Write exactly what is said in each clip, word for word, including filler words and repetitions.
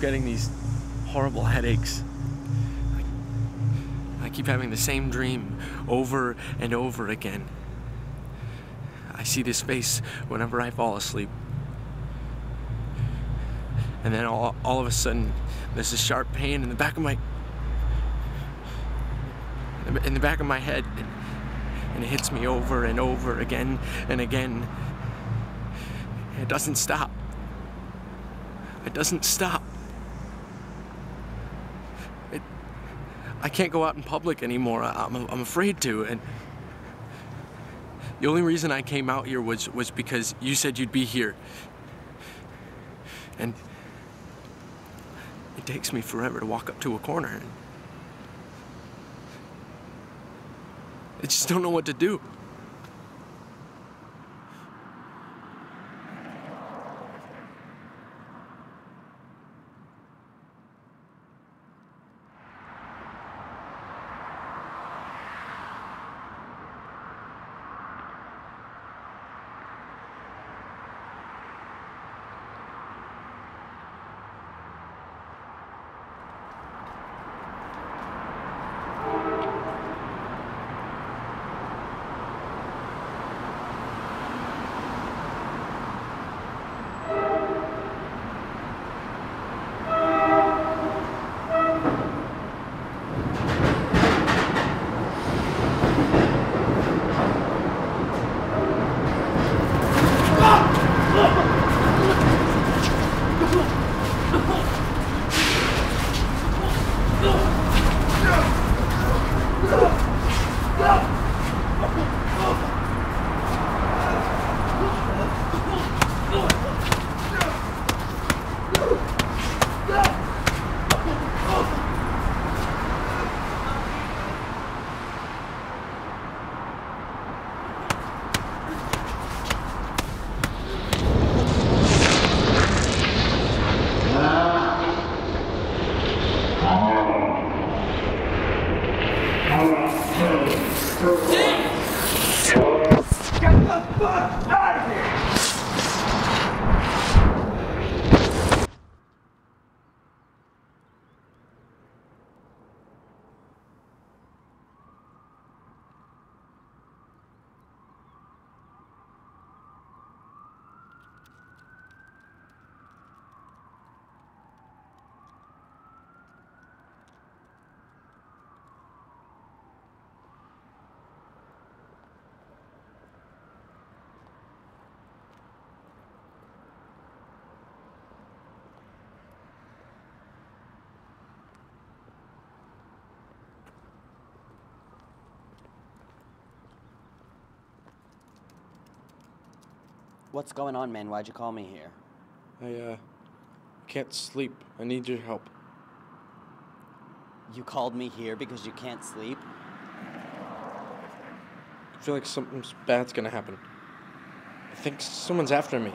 getting these horrible headaches. I, I keep having the same dream over and over again. I see this face whenever I fall asleep. And then all, all of a sudden, there's a sharp pain in the back of my in the back of my head, and, and it hits me over and over again and again. It doesn't stop. It doesn't stop. It, I can't go out in public anymore. I, I'm, I'm afraid to, and the only reason I came out here was, was because you said you'd be here. And it takes me forever to walk up to a corner. And I just don't know what to do. What's going on, man? Why'd you call me here? I, uh, can't sleep. I need your help. You called me here because you can't sleep? I feel like something bad's gonna happen. I think someone's after me.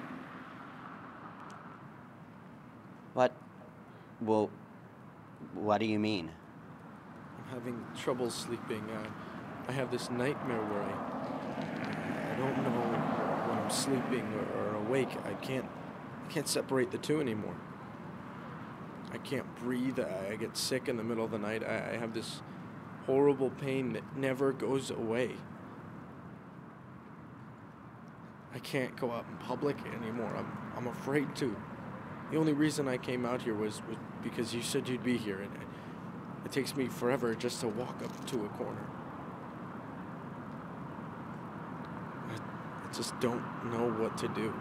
What? Well, what do you mean? I'm having trouble sleeping. Uh, I have this nightmare where I, I don't know when I'm sleeping or, or awake. I can't, I can't separate the two anymore. I can't breathe. I, I get sick in the middle of the night. I, I have this horrible pain that never goes away. I can't go out in public anymore. I'm, I'm afraid to. The only reason I came out here was, was because you said you'd be here, and it, it takes me forever just to walk up to a corner. I, I just don't know what to do.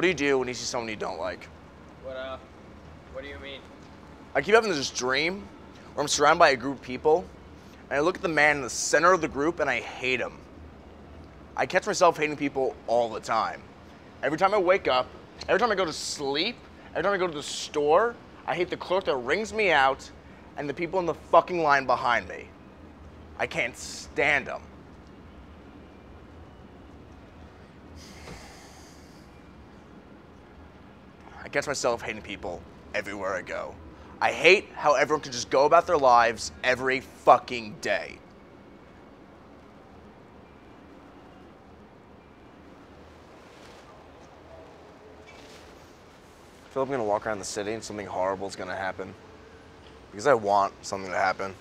do you do when you see someone you don't like? What, uh, what do you mean? I keep having this dream where I'm surrounded by a group of people, and I look at the man in the center of the group and I hate him. I catch myself hating people all the time. Every time I wake up, every time I go to sleep, every time I go to the store, I hate the clerk that rings me out and the people in the fucking line behind me. I can't stand them. I catch myself hating people everywhere I go. I hate how everyone can just go about their lives every fucking day. I feel like I'm gonna walk around the city and something horrible is gonna happen. Because I want something to happen.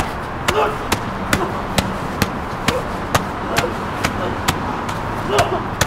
Look!